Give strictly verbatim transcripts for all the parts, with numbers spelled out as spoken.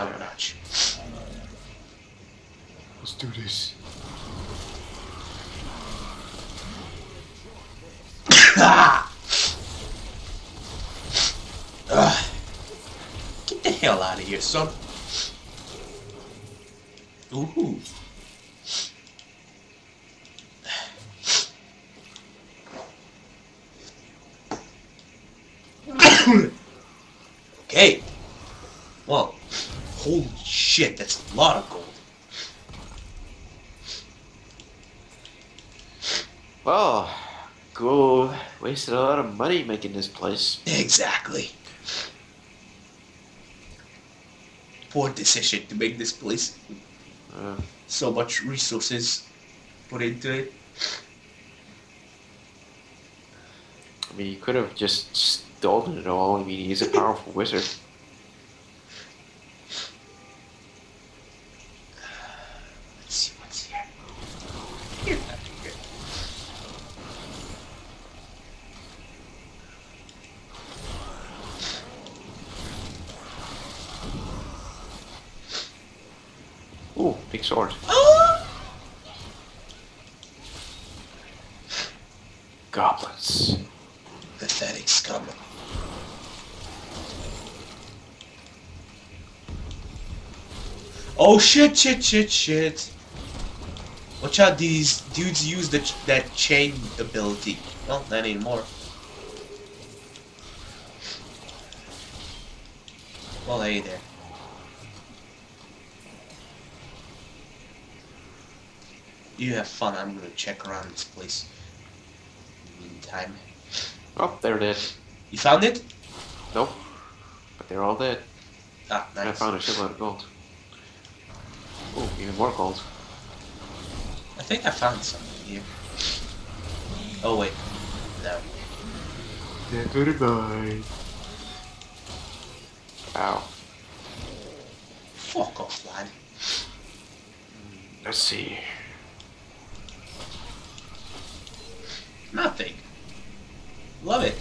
top notch. Let's do this. Ah! Ugh. Get the hell out of here, son. Ooh. Okay. Well, holy shit, that's a lot of gold. Well, go wasted a lot of money making this place. Exactly. Poor decision to make this place. Uh, So much resources put into it. I mean, you could have just stolen it all. I mean, he's a powerful wizard. Let's see what's here. Get out of here. Ooh, big sword. Oh! Goblins. Pathetic scum. Oh shit, shit, shit, shit. Watch out, these dudes use the ch that chain ability. Well, not anymore. Well, hey there. You have fun, I'm gonna check around this place. Meantime. Oh, they're dead. You found it? Nope. But they're all dead. Ah, nice. I found a shitload of gold. Oh, even more gold. I think I found something here. Oh wait, no. Yeah, goodbye. Ow. Fuck off, lad. Let's see. Nothing. Love it.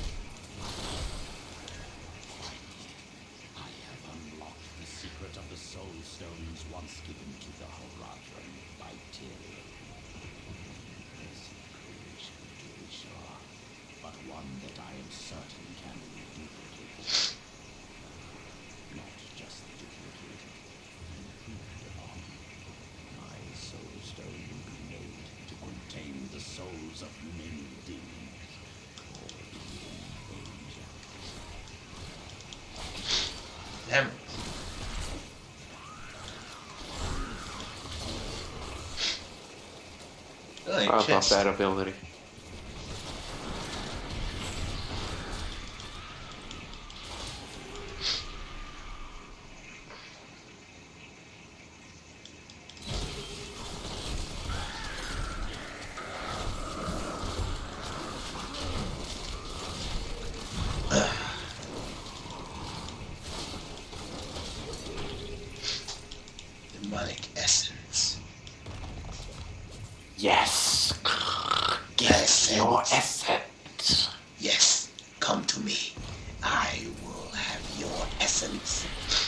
I have unlocked the secret of the soul stones once given to the Horadrim by Tyrion. This creation, to be sure, but one that I am certain can be duplicated. Not just duplicated, improved upon. My soul stone will be made to contain the souls of many demons. Damn it. Really, I love chest. that ability. Demonic essence. Yes. Give Essence. your essence. Yes, come to me. I will have your essence.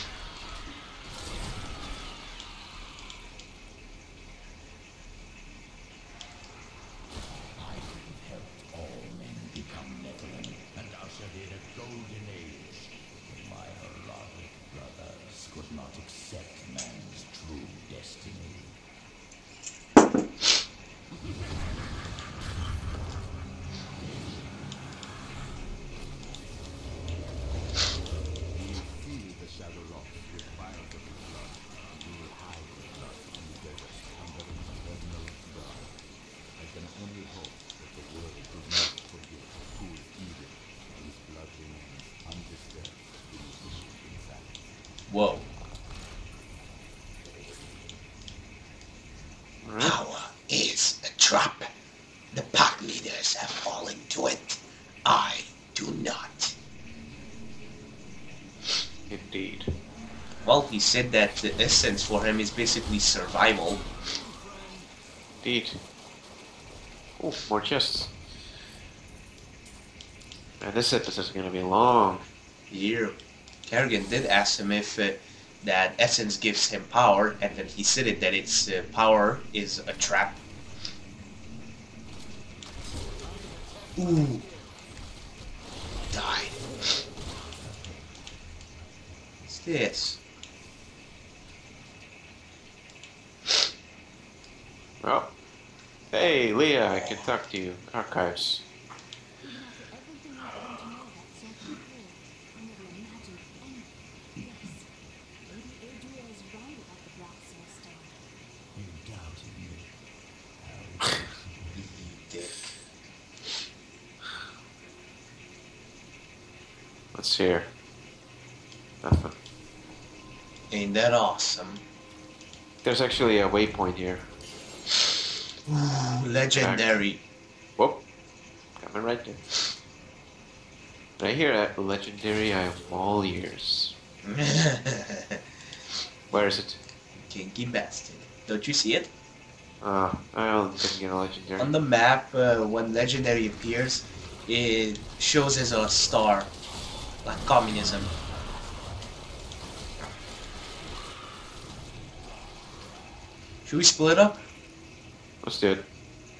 I have helped all men become Nephilim and ushered in a golden age. My Horadric brothers could not accept man's true destiny. You feel the shadow rocks with vials of his blood. You will hide the blood in the desert under the eternal God. I can only hope that the world does not forget who is evil, whose blood remains undisturbed in the issue inside. Whoa. Alright. Power is a trap. The pack leaders have fallen to it. I do not. Indeed. Well, he said that the essence for him is basically survival. Indeed. Oh, more chests. Man, this episode's gonna be long. Here, Kerrigan did ask him if uh, that essence gives him power, and then he said it that its uh, power is a trap. Ooh. Died. What's this? Oh. Hey, Leah, I can talk to you. Archives. You doubted me. You dick. What's here? Nothing. Ain't that awesome? There's actually a waypoint here. Ooh, legendary. Whoop. Coming right there. When I hear that legendary, I am all ears. Where is it? Kinky bastard. Don't you see it? Uh, I only didn't get a legendary. On the map, uh, when legendary appears, it shows as a star. Like communism. Should we split up? Let's do it.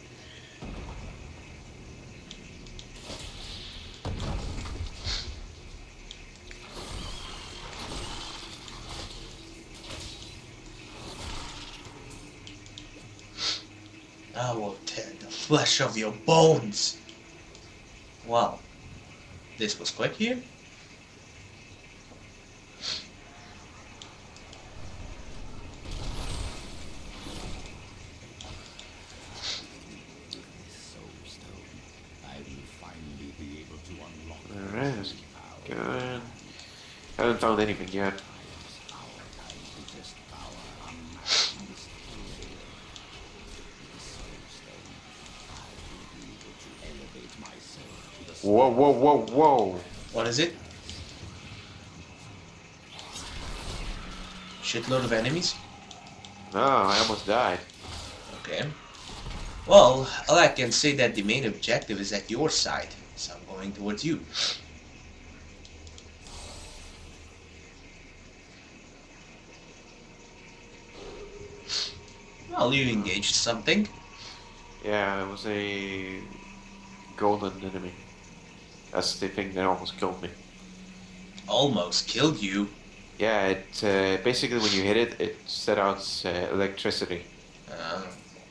I will tear the flesh of your bones. Wow. This was quick here? Soul Stone. I will finally be able to unlock Alright, let's keep power. going. Haven't found anything yet. Our time to test power unmatched in this area. The Soul Stone. I will be able to elevate myself to the Whoa, whoa, whoa, whoa! What is it? Shitload of enemies? No, I almost died. Okay. Well, all I can say that the main objective is at your side, so I'm going towards you. Well, you engaged something. Yeah, it was a golden enemy. That's the thing that almost killed me. Almost killed you. Yeah, it uh, basically when you hit it, it set out uh, electricity. Uh,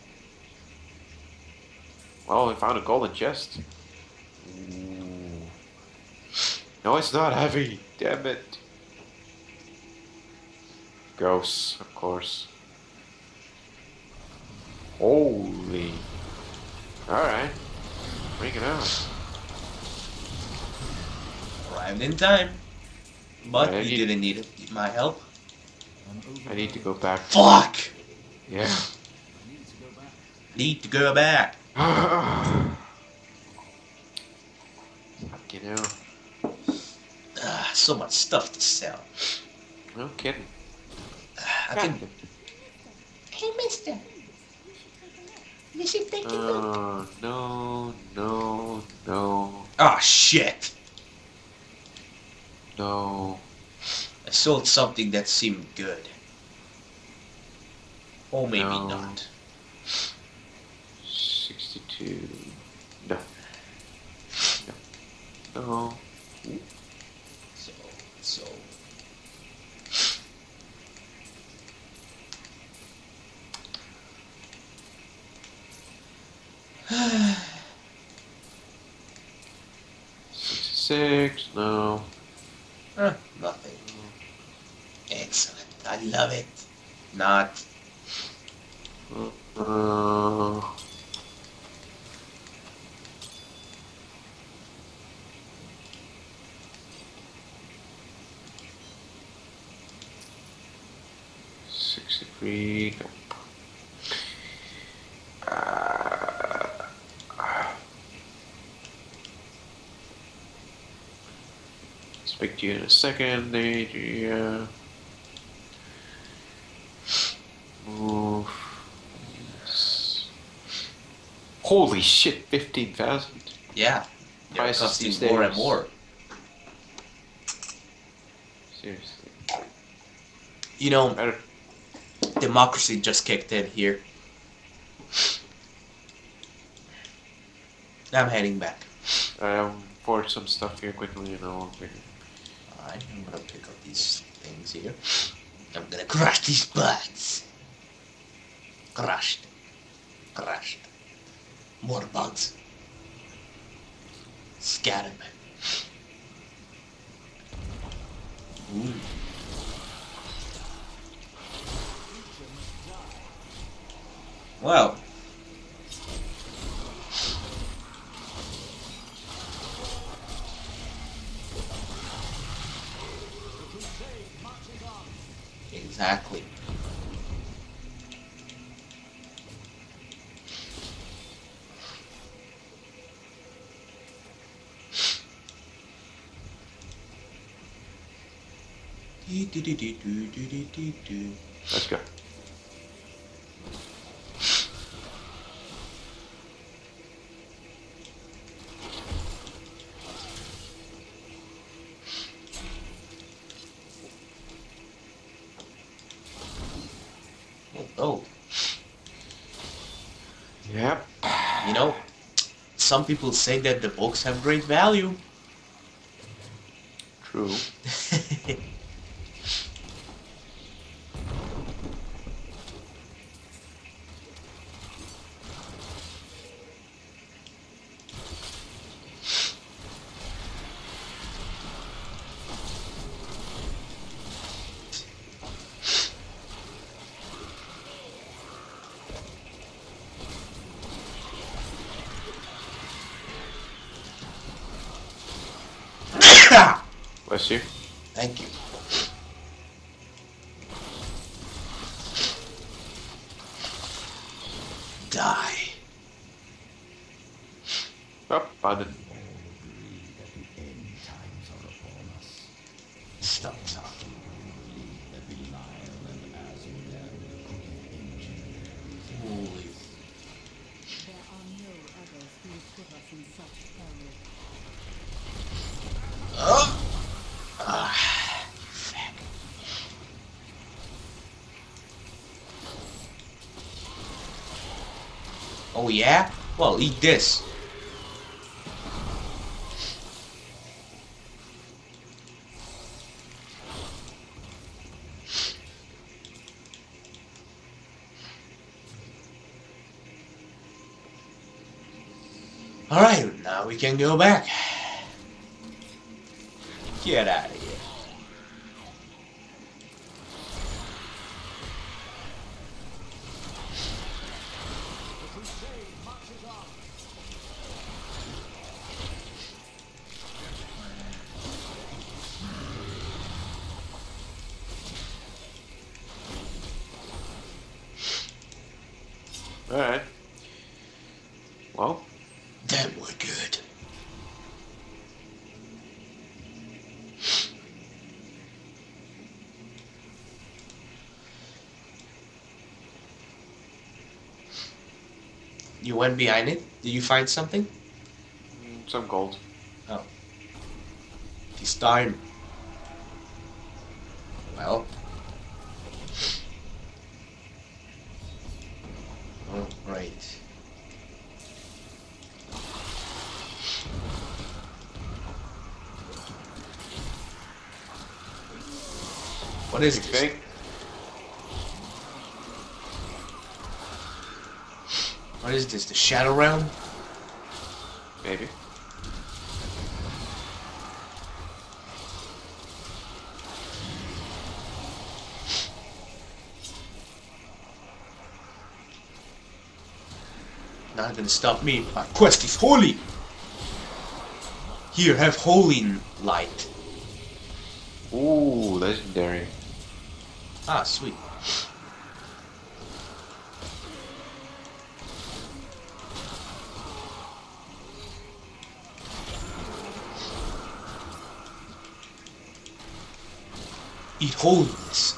Well, I found a golden chest. Ooh. No, it's not heavy. Damn it. Gross, of course. Holy. Alright. Bring it out. arrived in time. But Yeah, you you- didn't need my help. I need to go back. Fuck! Yeah. Need to go back. Fuck, you know. Ah, so much stuff to sell. No kidding. Ah, I can. Hey, mister. You should take a look. Uh, no, no, no, Ah, shit. no. I sold something that seemed good. Or maybe No. not. sixty-two. No. No. No. So, so. sixty-six. No. Huh, nothing. Excellent. I love it. Not. Uh, sixty-three. Nope. Uh, speak to you in a second. Adria. Move. Yes. Holy shit! Fifteen thousand. Yeah. They're Prices costing these more and days. more. Seriously. You know, I don't- democracy just kicked in here. I'm heading back. I'll forge some stuff here quickly and I'll bring it. Alright, I'm gonna pick up these things here. I'm gonna crush these bugs. Crushed. Crushed. More bugs. Scattered. Ooh. Well. Exactly. Let's go. Oh, Yep. you know, some people say that the books have great value. True. Bless you. Thank you. Die. Oh, found it. Stop talking. Holy. There are no others who would put us in such peril. Oh. Ah, fuck. Oh yeah? Well, eat this. Alright, now we can go back. Get out of here. Alright. Well, Then we're good. You went behind it? Did you find something? mm, some gold. Oh. This time. Well. Oh, right. What is this? Fake? What is this? The Shadow Realm? Maybe. Not gonna stop me. My quest is holy! Here, have holy light. Ooh, legendary. Ah, sweet. Eat holiness.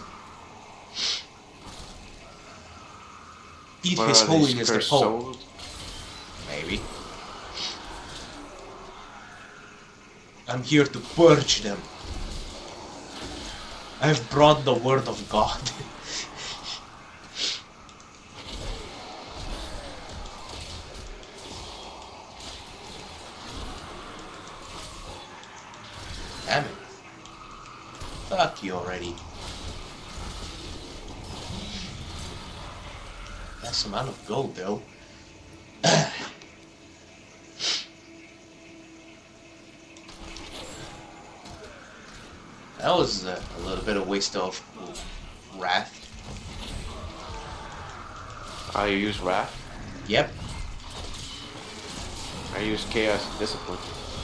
Eat What his are these holiness the cursed Pope. souls? Maybe. I'm here to purge them. I've brought the word of God. Damn it. Fuck you already. That's amount of gold though. That was uh, a little bit of waste of wrath. I use wrath. Yep. I use chaos and discipline.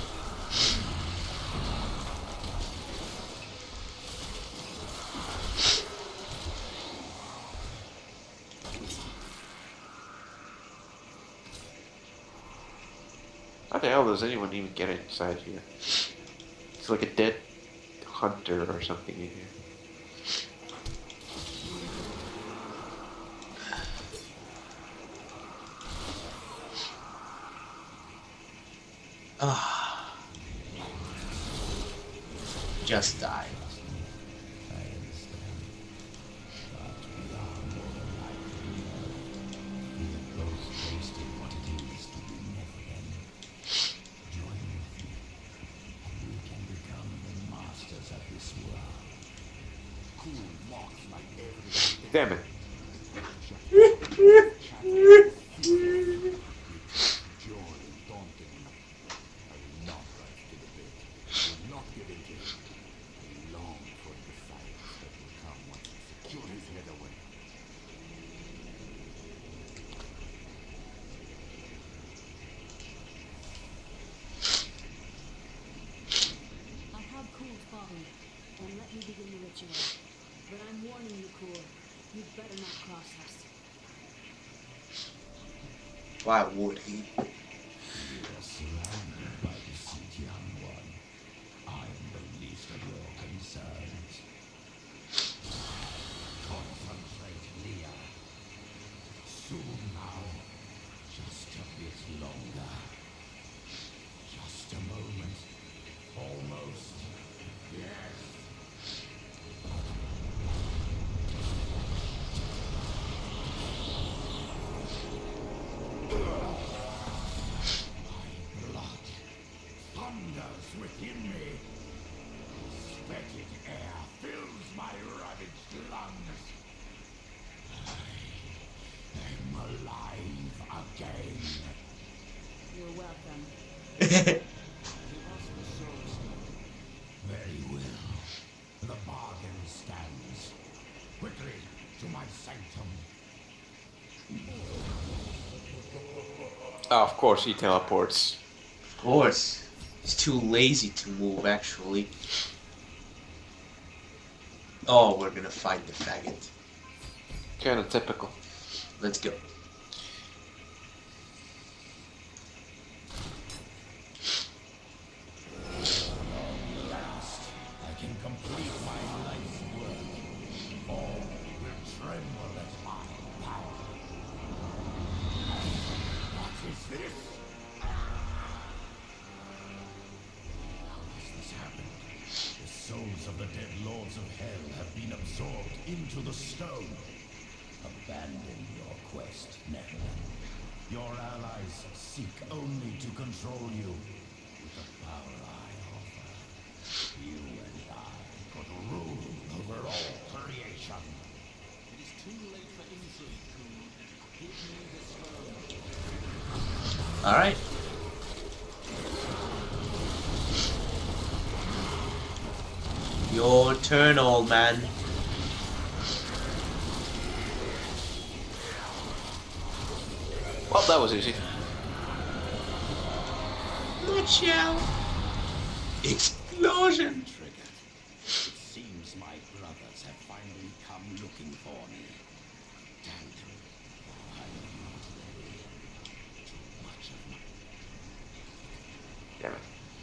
How the hell does anyone even get inside here? It's like a dead hunter or something in here. Ah. Just die. Damn it. And let me begin the ritual. But I'm warning you, Cool. You'd better not cross us. Why would he? You are surrounded by deceit, young one. I am the least of your concerns. Concentrate, Leah. Soon now. Just a bit longer. Just a moment. Almost. Yes. Within me, fetid air fills my ravaged lungs. I am alive again. You're welcome. Very well. The bargain stands. Quickly to my sanctum. Oh, of course he teleports. Of course. He's too lazy to move, actually. Oh, we're gonna fight the faggot. Kinda typical. Let's go. I can complete my life's work. All will tremble at my power. What is this? The souls of the dead lords of hell have been absorbed into the stone. Abandon your quest, Nephilim. Your allies seek only to control you. With the power I offer, you and I could rule over all creation. It is too late for intrigue, Cool. Give me the stone. Alright. Your turn, old man. Well, that was easy. Watch out! Explosion! Triggered. It seems my brothers have finally come looking for me. Damn them. I'm not ready. Too much of my... Damn it.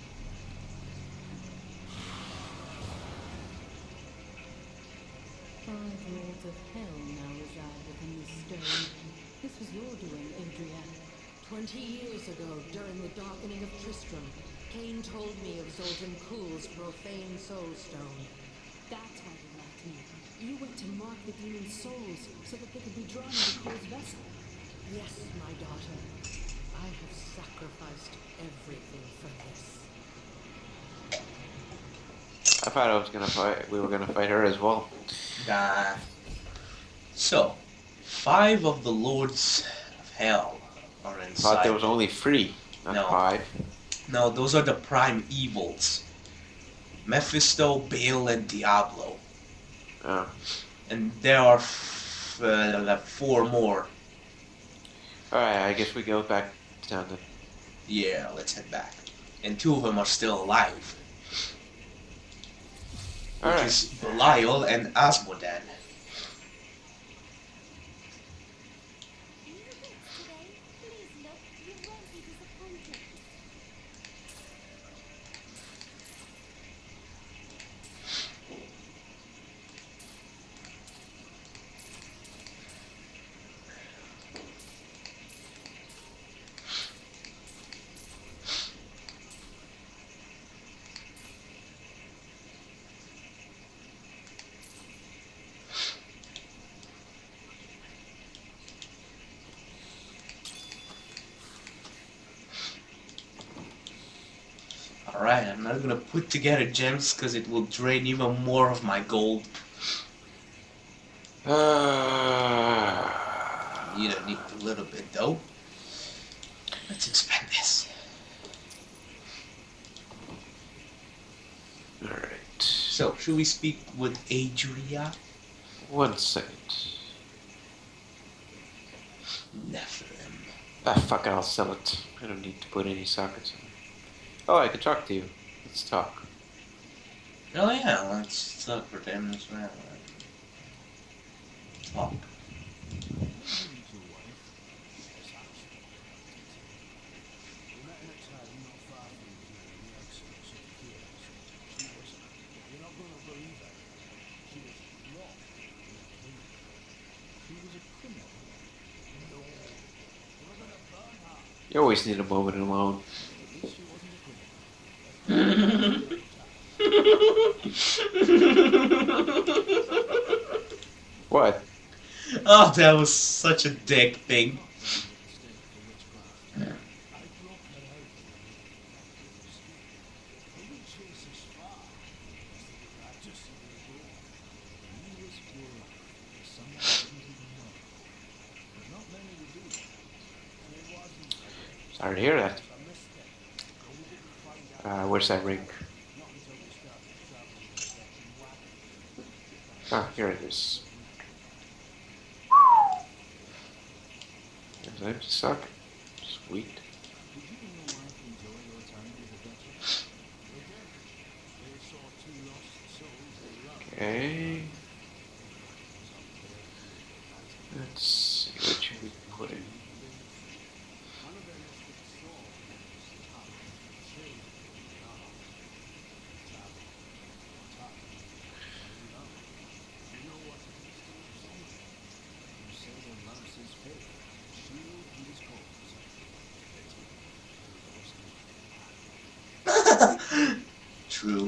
Five lords of hell now reside within this stone. This was your doing, Adrian. Twenty years ago, during the darkening of Tristram, Cain told me of Zoltan Kuhl's profane soul stone. That's why we left need to mark the demon's souls so that they can be drawn into Cole's vessel. Yes, my daughter. I have sacrificed everything for this. I thought I was gonna fight. We were gonna fight her as well. Nah. So, five of the Lords of Hell are I inside. thought there was only three, not No. five. No, those are the prime evils. Mephisto, Baal, and Diablo. Oh. And there are f uh, four more. Alright, I guess we go back down then. Yeah, let's head back. And two of them are still alive. Which Alright. is Belial and Asmodan. New bits today. Please look, you won't be disappointed. Alright, I'm not gonna put together gems because it will drain even more of my gold. Uh, You don't need a little bit though. Let's expand this. Alright. So, should we speak with Adria? One second. Nephilim. Ah, fuck it, I'll sell it. I don't need to put any sockets in. Oh, I can talk to you. Let's talk. Oh yeah, let's talk for them as well. Talk. You always need a moment alone. What? Oh, that was such a dick thing. Sorry to hear that. Uh, where's that ring? Ah, here it is. There's an empty socket. Sweet. Okay. Let's see what should we put in. True.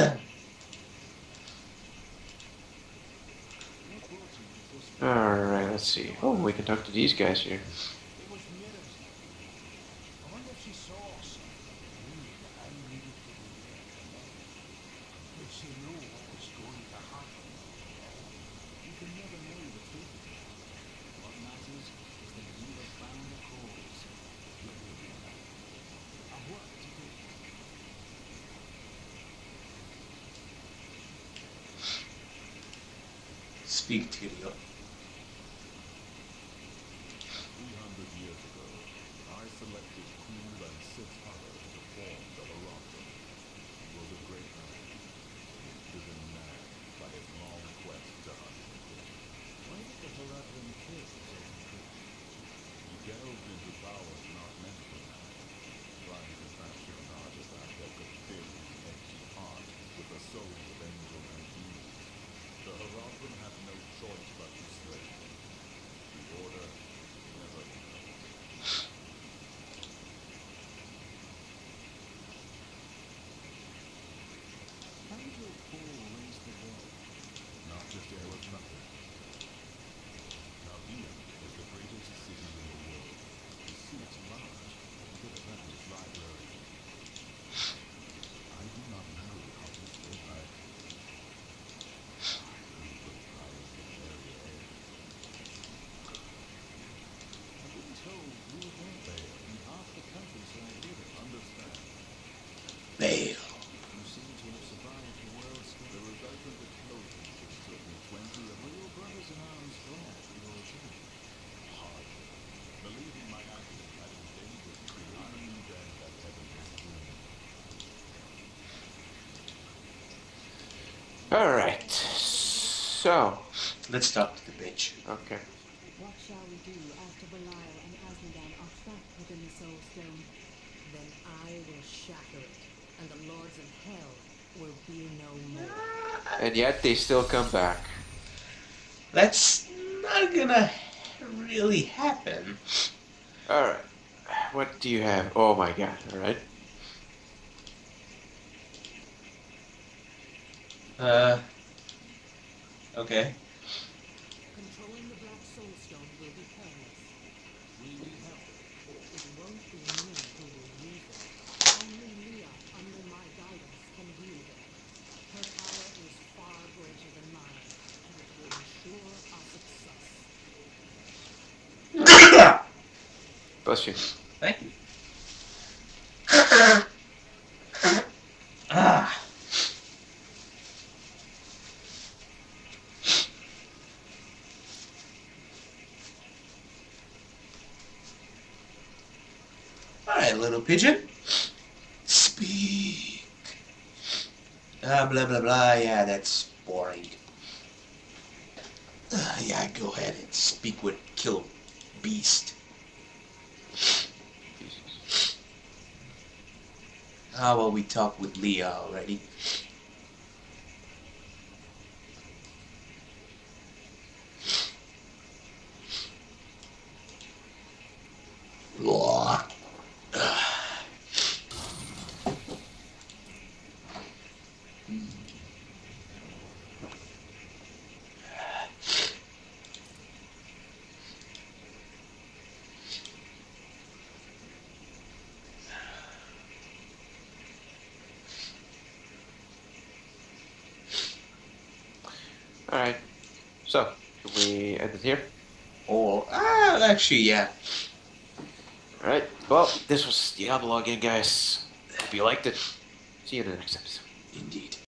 Alright, let's see. Oh, we can talk to these guys here. Speak, Tyrio. Three hundred years ago, I selected Kul and six others to form the Horizon. He was a great man, a driven man by his long quest to hunt and kill. Why did the Horizon kill so quickly? He delved into powers not meant for man, trying to fashion an artifact that could fill his empty heart with the souls of angels and demons. The Horizon had no choice but to slay him. The Order never knew. Alright. So. Let's talk to the bitch. Okay. What shall we do after Belial and Asmodan are trapped within the Soul Stone? Then I will shatter it, and the Lords of Hell will be no more. And yet they still come back. That's not gonna really happen. Alright. What do you have? Oh my god, alright. Uh. Okay. Controlling the Black Soul Stone will be painless. We need help. It won't be me who will use it. Only Leah, under my guidance, can wield it. Her power is far greater than mine, and it will ensure our success. Bless you. Thank you. Ah. Alright, little pigeon. Speak. Ah, blah, blah, blah. Yeah, that's boring. Uh, yeah, go ahead and speak with Kill Beast. How about we talk with Leah already? Blah. Alright. So, can we end it here? Or, ah, actually, yeah. Alright. Well, this was Diablo again, guys. Hope you liked it. See you in the next episode. Indeed.